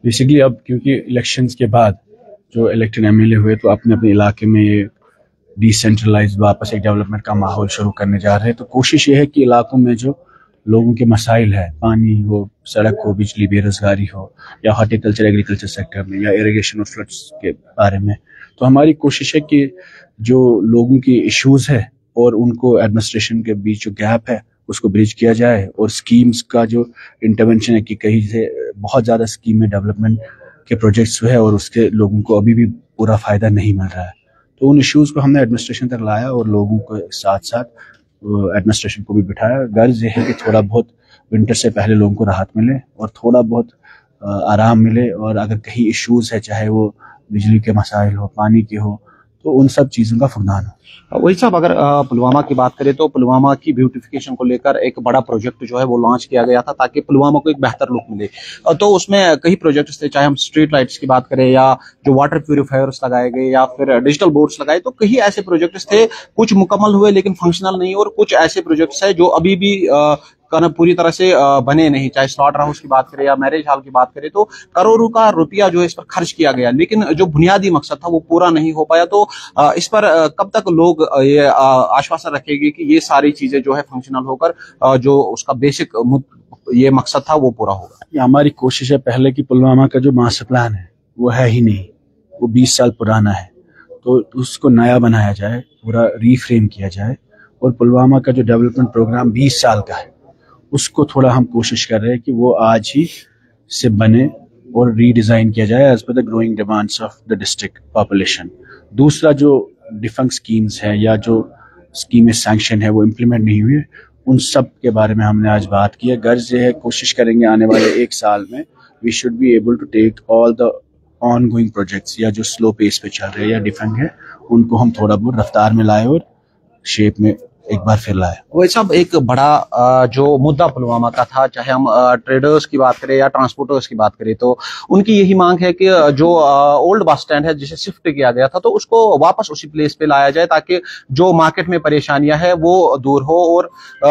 Basically अब क्योंकि elections के बाद जो इलेक्टेड एमएलए हुए तो अपने अपने इलाके में ये डिसेंट्रलाइज वापस एक डेवलपमेंट का माहौल शुरू करने जा रहे हैं। तो कोशिश ये है कि इलाकों में जो लोगों के मसाइल है, पानी हो, सड़क हो, बिजली, बेरोजगारी हो, या हॉर्टिकल्चर एग्रीकल्चर सेक्टर में, या इरिगेशन और फ्लड्स के बारे में, तो हमारी कोशिश है कि जो लोगों की इश्यूज है और उनको एडमिनिस्ट्रेशन के बीच जो गैप है उसको ब्रिज किया जाए। और स्कीम्स का जो इंटरवेंशन है कि कहीं से बहुत ज़्यादा स्कीम में डेवलपमेंट के प्रोजेक्ट्स है और उसके लोगों को अभी भी पूरा फ़ायदा नहीं मिल रहा है, तो उन इश्यूज़ को हमने एडमिनिस्ट्रेशन तक लाया और लोगों को साथ साथ एडमिनिस्ट्रेशन को भी बिठाया। गर्ज ये है कि थोड़ा बहुत विंटर से पहले लोगों को राहत मिले और थोड़ा बहुत आराम मिले, और अगर कहीं इश्यूज़ है, चाहे वो बिजली के मसाइल हो, पानी के हो, तो उन सब चीज़ों का फुकदान हो। वही साहब, अगर पुलवामा की बात करें तो पुलवामा की ब्यूटिफिकेशन को लेकर एक बड़ा प्रोजेक्ट जो है वो लॉन्च किया गया था ताकि पुलवामा को एक बेहतर लुक मिले। तो उसमें कई प्रोजेक्ट्स थे, चाहे हम स्ट्रीट लाइट्स की बात करें या जो वाटर प्यूरिफायर्स लगाए गए या फिर डिजिटल बोर्ड्स लगाए, तो कई ऐसे प्रोजेक्ट्स थे, कुछ मुकम्मल हुए लेकिन फंक्शनल नहीं, और कुछ ऐसे प्रोजेक्ट्स है जो अभी भी पूरी तरह से बने नहीं। चाहे स्लॉटर हाउस की बात करें या मैरिज हॉल की बात करें, तो करोड़ों का रुपया जो है इस पर खर्च किया गया, लेकिन जो बुनियादी मकसद था वो पूरा नहीं हो पाया। तो इस पर कब तक लोग ये आश्वासन रखेंगे कि ये सारी चीजें जो है फंक्शनल होकर जो उसका बेसिक ये मकसद था वो पूरा होगा? ये हमारी कोशिश है पहले कि पुलवामा का जो मास्टर प्लान है वो है ही नहीं, वो 20 साल पुराना है, तो उसको नया बनाया जाए, पूरा रीफ्रेम किया जाए। और पुलवामा का जो डेवलपमेंट प्रोग्राम 20 साल का है उसको थोड़ा हम कोशिश कर रहे हैं कि वो आज ही से बने और रीडिज़ाइन किया जाए as per the growing demands of the district population. दूसरा, जो डिफरेंट स्कीम्स है या जो स्कीमें सैंक्शन है वो इम्प्लीमेंट नहीं हुई, उन सब के बारे में हमने आज बात की है। गर्ज ये है, कोशिश करेंगे आने वाले 1 साल में we should be able to take all the on going projects या जो स्लो पेस पे चल रहे हैं या डिफरेंट है, उनको हम थोड़ा बहुत रफ्तार में लाए और शेप में एक बार फिर लाए। वही साहब, एक बड़ा जो मुद्दा पुलवामा का था, चाहे हम ट्रेडर्स की बात करें या ट्रांसपोर्टर्स की बात करें, तो उनकी यही मांग है कि जो ओल्ड बस स्टैंड है जिसे शिफ्ट किया गया था, तो उसको वापस उसी प्लेस पे लाया जाए ताकि जो मार्केट में परेशानियां है वो दूर हो और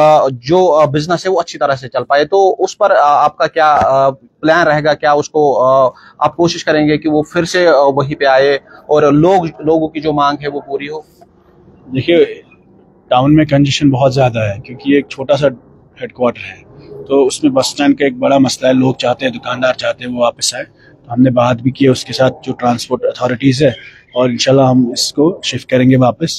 जो बिजनेस है वो अच्छी तरह से चल पाए। तो उस पर आपका क्या प्लान रहेगा? क्या उसको आप कोशिश करेंगे कि वो फिर से वहीं पे आए और लोगों की जो मांग है वो पूरी हो? देखिए, टाउन में कंजेशन बहुत ज़्यादा है क्योंकि ये एक छोटा सा हेडक्वार्टर है, तो उसमें बस स्टैंड का एक बड़ा मसला है। लोग चाहते हैं, दुकानदार चाहते हैं वो वापस आए, तो हमने बात भी की है उसके साथ जो ट्रांसपोर्ट अथॉरिटीज़ है, और इंशाल्लाह हम इसको शिफ्ट करेंगे वापस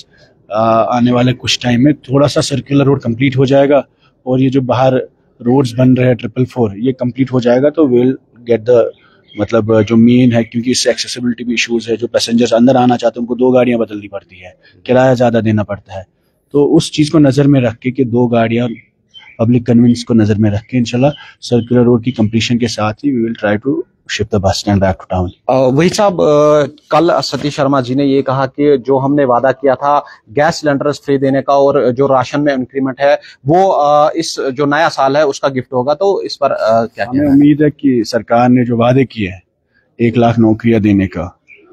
आने वाले कुछ टाइम में। थोड़ा सा सर्कुलर रोड कंप्लीट हो जाएगा और ये जो बाहर रोड्स बन रहे हैं 444 ये कंप्लीट हो जाएगा, तो विल गेट द मतलब जो मेन है, क्योंकि इससे एक्सेसिबिलिटी भी इशूज़ है। जो पैसेंजर्स अंदर आना चाहते हैं उनको 2 गाड़ियाँ बदलनी पड़ती है, किराया ज़्यादा देना पड़ता है, तो उस चीज़ को नज़र में रख के 2 गाड़ियाँ पब्लिक कन्वीनियंस को नज़र में रख के इंशाल्लाह सर्कुलर रोड की कंप्लीशन के साथ ही we will try to shift the bus stand back to town. वही साहब, कल सतीश शर्मा जी ने ये कहा कि जो हमने वादा किया था गैस सिलेंडर्स फ्री देने का और जो राशन में इंक्रीमेंट है वो इस जो नया साल है उसका गिफ्ट होगा, तो इस पर क्या हमें उम्मीद है कि सरकार ने जो वादे किए हैं 1 लाख नौकरियां देने का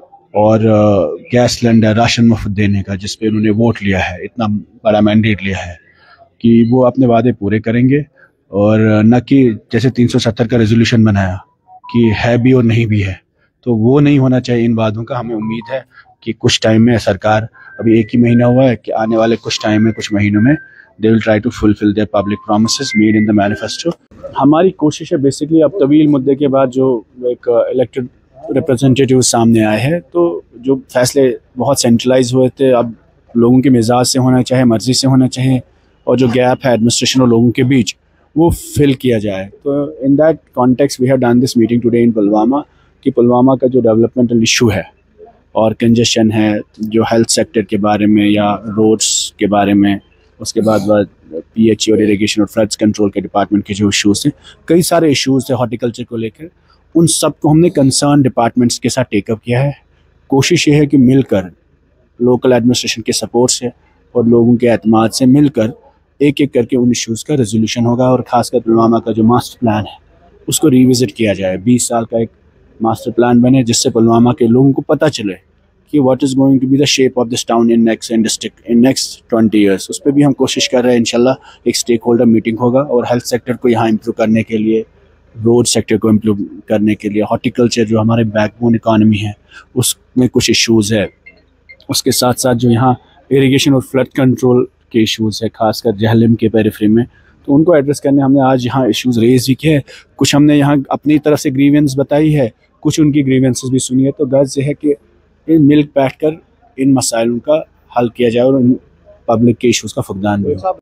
और गैस सिलेंडर राशन मुफ्त देने का, जिसपे उन्होंने वोट लिया है, इतना बड़ा मैंडेट लिया है, कि वो अपने वादे पूरे करेंगे। और न कि जैसे 370 का रेजोल्यूशन बनाया कि है भी और नहीं भी है, तो वो नहीं होना चाहिए इन वादों का। हमें उम्मीद है कि कुछ टाइम में सरकार, अभी 1 ही महीना हुआ है, कि आने वाले कुछ टाइम में, कुछ महीनों में they will try to fulfil their public promises made in the manifesto. हमारी कोशिश है बेसिकली, अब तवील मुद्दे के बाद जो एक इलेक्टेड रिप्रेजेंटेटिव सामने आए हैं, तो जो फैसले बहुत सेंट्रलाइज हुए थे अब लोगों के मिजाज से होना चाहिए, मर्जी से होना चाहिए, और जो गैप है एडमिनिस्ट्रेशन और लोगों के बीच वो फिल किया जाए। तो in that context we have done this meeting today in Pulwama, कि पुलवामा का जो डेवलपमेंटल इशू है और कंजेशन है, जो हेल्थ सेक्टर के बारे में या रोड्स के बारे में, उसके बाद पीएचई और इरिगेशन और फ्लड्स कंट्रोल के डिपार्टमेंट के जो इश्यूज़ थे, कई सारे इश्यूज़ थे हॉर्टिकल्चर को लेकर, उन सब को हमने कंसर्न डिपार्टमेंट्स के साथ टेकअप किया है। कोशिश ये है कि मिलकर लोकल एडमिनिस्ट्रेशन के सपोर्ट से और लोगों के एतमाद से मिलकर एक एक करके उन इश्यूज़ का रेजोल्यूशन होगा, और ख़ासकर पुलवामा का जो मास्टर प्लान है उसको रिविज़िट किया जाए। 20 साल का एक मास्टर प्लान बने जिससे पुलवामा के लोगों को पता चले कि what is going to be the shape of this town in next 20 years. उस पर भी हम कोशिश कर रहे हैं इंशाल्लाह एक स्टेक होल्डर मीटिंग होगा, और हेल्थ सेक्टर को यहाँ इम्प्रूव करने के लिए रोड सेक्टर को इम्प्रूव करने के लिए, हॉर्टिकल्चर जो हमारे बैकबोन इकानमी है उसमें कुछ इश्यूज़ है। उसके साथ साथ जो यहाँ इरिगेशन और फ्लड कंट्रोल के इश्यूज़ है, खासकर जहलम के पेरिफेरी में, तो उनको एड्रेस करने हमने आज यहाँ इश्यूज़ रेज भी किए। कुछ हमने यहाँ अपनी तरफ से ग्रीवेंस बताई है, कुछ उनकी ग्रीवेंसेस भी सुनी है। तो गर्ज ये है कि मिल बैठ कर इन मसाइलों का हल किया जाए और पब्लिक के इश्यूज़ का फुकदान भी हो।